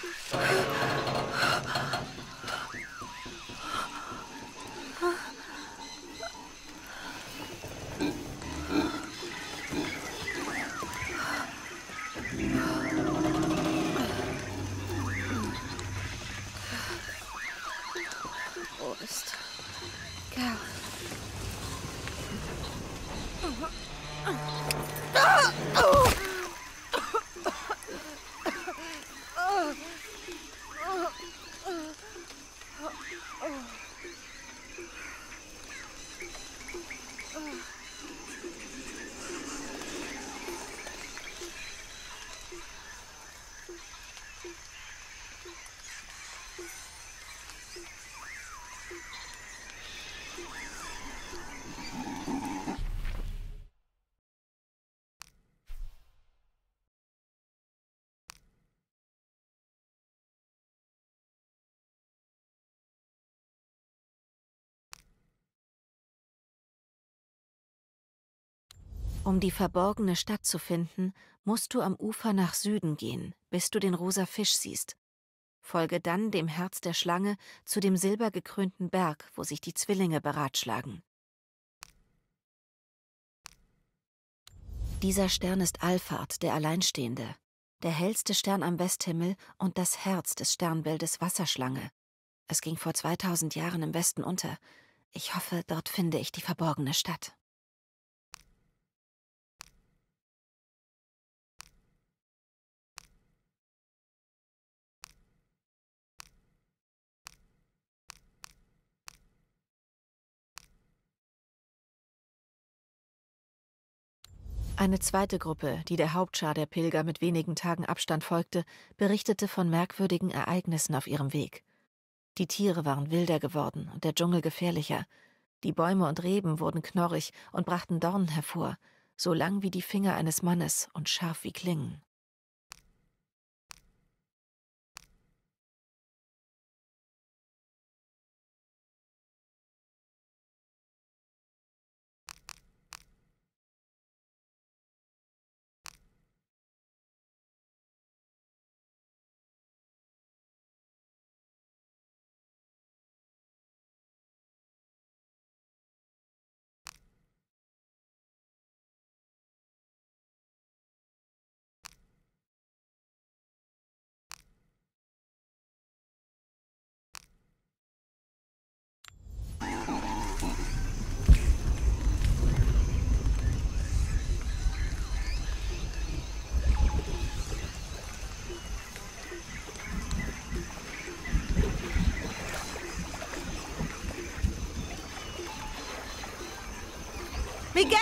Wo ist Gareth? Um die verborgene Stadt zu finden, musst du am Ufer nach Süden gehen, bis du den rosa Fisch siehst. Folge dann dem Herz der Schlange zu dem silbergekrönten Berg, wo sich die Zwillinge beratschlagen. Dieser Stern ist Alphard, der Alleinstehende, der hellste Stern am Westhimmel und das Herz des Sternbildes Wasserschlange. Es ging vor 2000 Jahren im Westen unter. Ich hoffe, dort finde ich die verborgene Stadt. Eine zweite Gruppe, die der Hauptschar der Pilger mit wenigen Tagen Abstand folgte, berichtete von merkwürdigen Ereignissen auf ihrem Weg. Die Tiere waren wilder geworden und der Dschungel gefährlicher. Die Bäume und Reben wurden knorrig und brachten Dornen hervor, so lang wie die Finger eines Mannes und scharf wie Klingen. Miguel!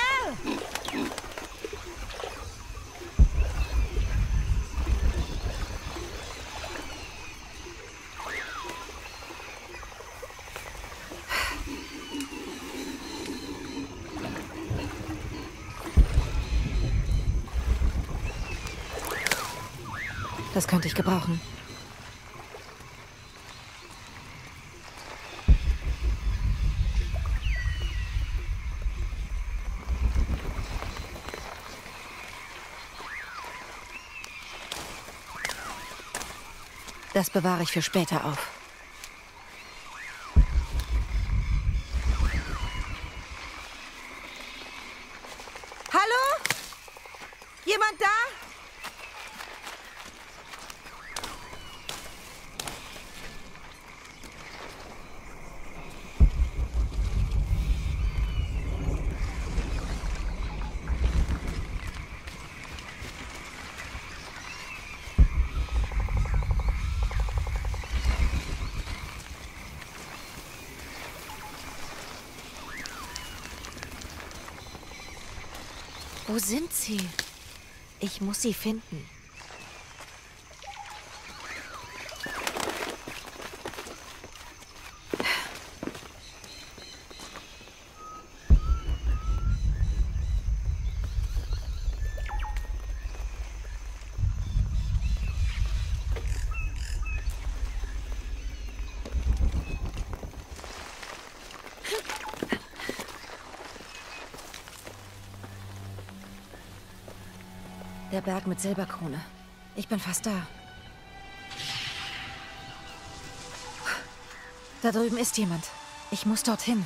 Das könnte ich gebrauchen. Das bewahre ich für später auf. Hallo? Jemand da? Wo sind sie? Ich muss sie finden. Der Berg mit Silberkrone. Ich bin fast da. Da drüben ist jemand. Ich muss dorthin.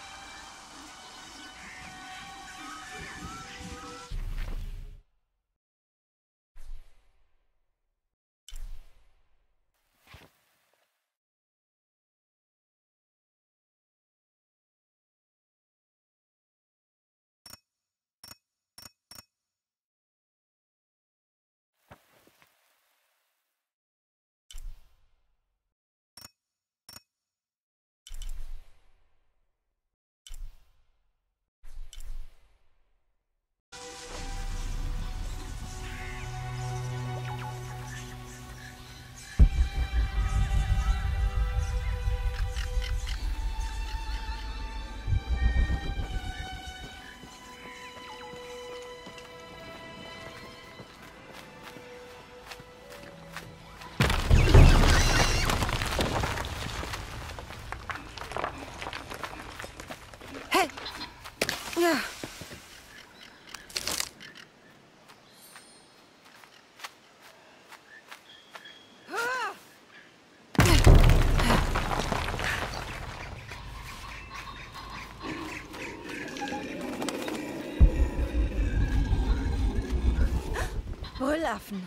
Ja. Brüllaffen.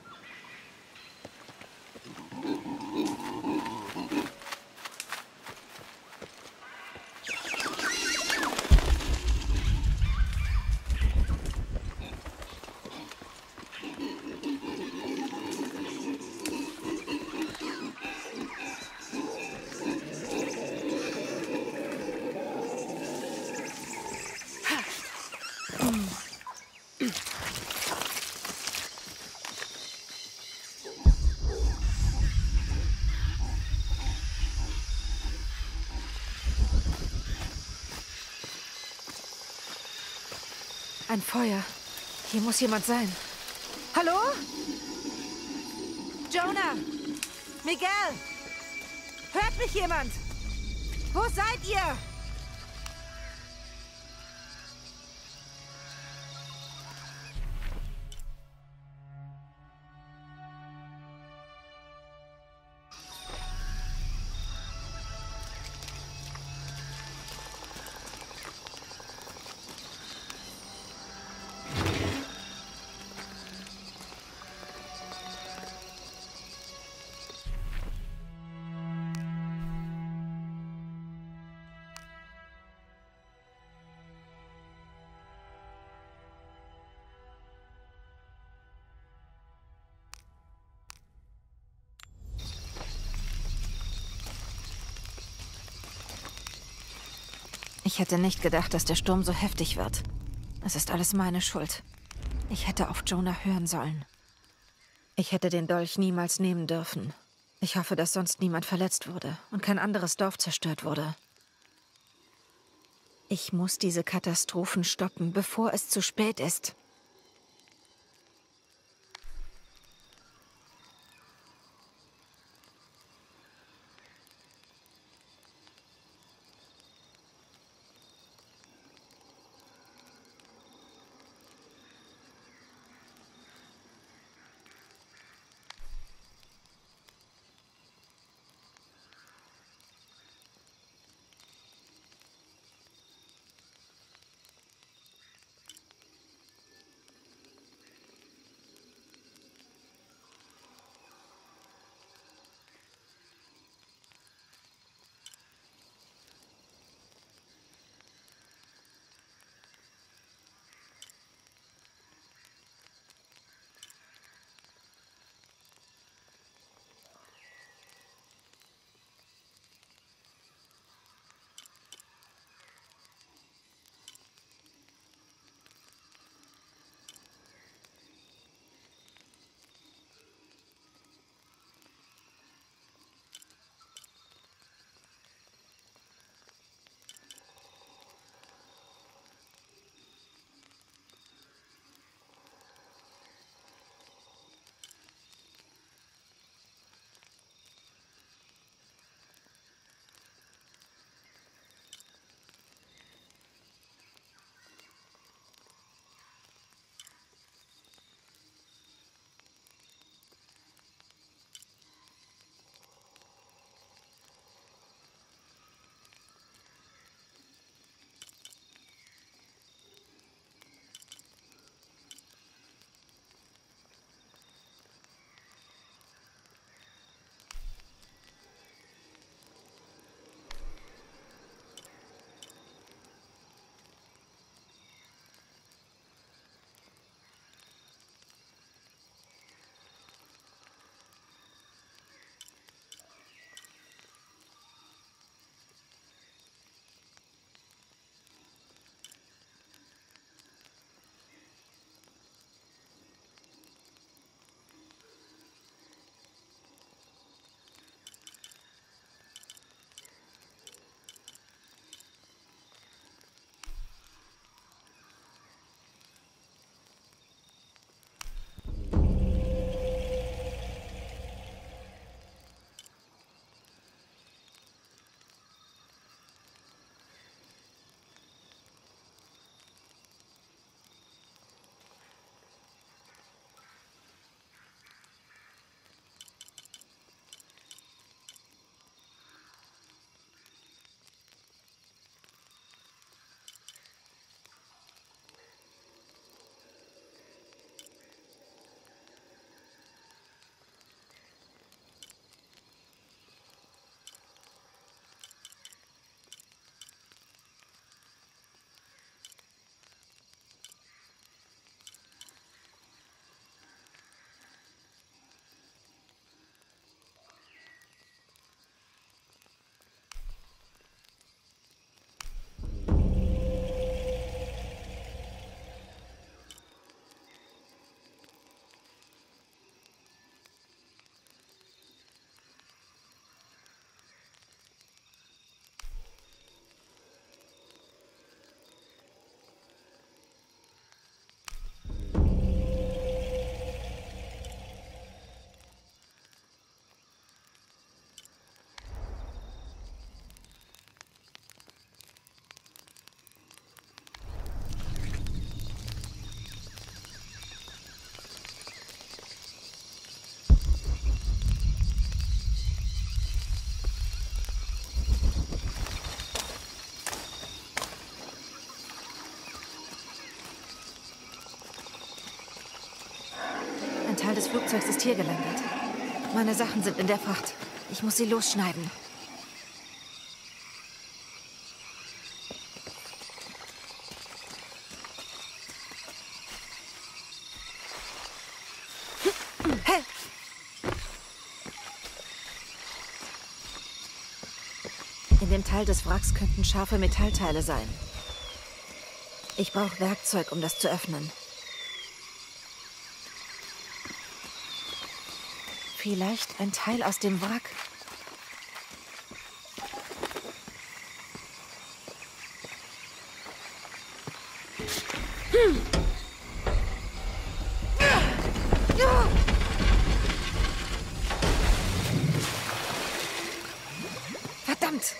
Ein Feuer. Hier muss jemand sein. Hallo? Jonah! Miguel! Hört mich jemand? Wo seid ihr? Ich hätte nicht gedacht, dass der Sturm so heftig wird. Es ist alles meine Schuld. Ich hätte auf Jonah hören sollen. Ich hätte den Dolch niemals nehmen dürfen. Ich hoffe, dass sonst niemand verletzt wurde und kein anderes Dorf zerstört wurde. Ich muss diese Katastrophen stoppen, bevor es zu spät ist. Flugzeugs ist hier gelandet. Meine Sachen sind in der Fracht. Ich muss sie losschneiden. Hey! In dem Teil des Wracks könnten scharfe Metallteile sein. Ich brauche Werkzeug, um das zu öffnen. Vielleicht ein Teil aus dem Wrack? Verdammt!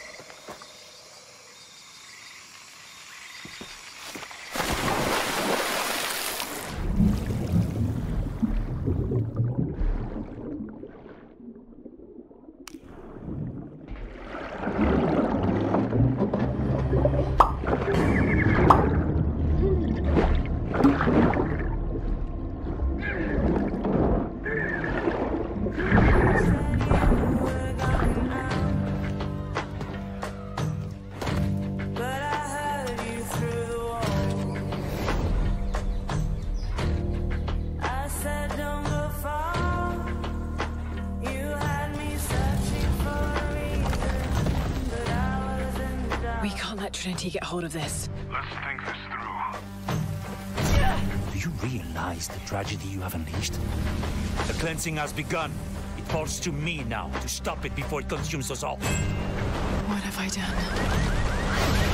We can't let Trinity get hold of this. Let's think this through. Do you realize the tragedy you have unleashed? The cleansing has begun. It falls to me now to stop it before it consumes us all. What have I done?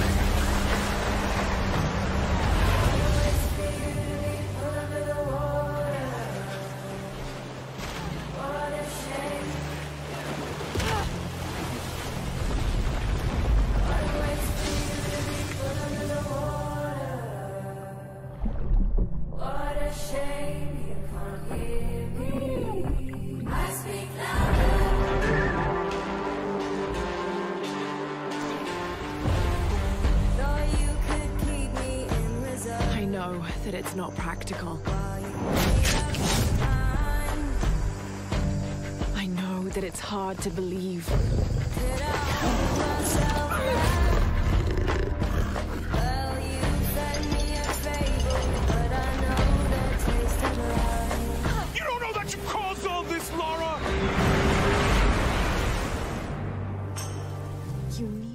I know that it's not practical. I know that it's hard to believe. You don't know that you caused all this, Lara! You need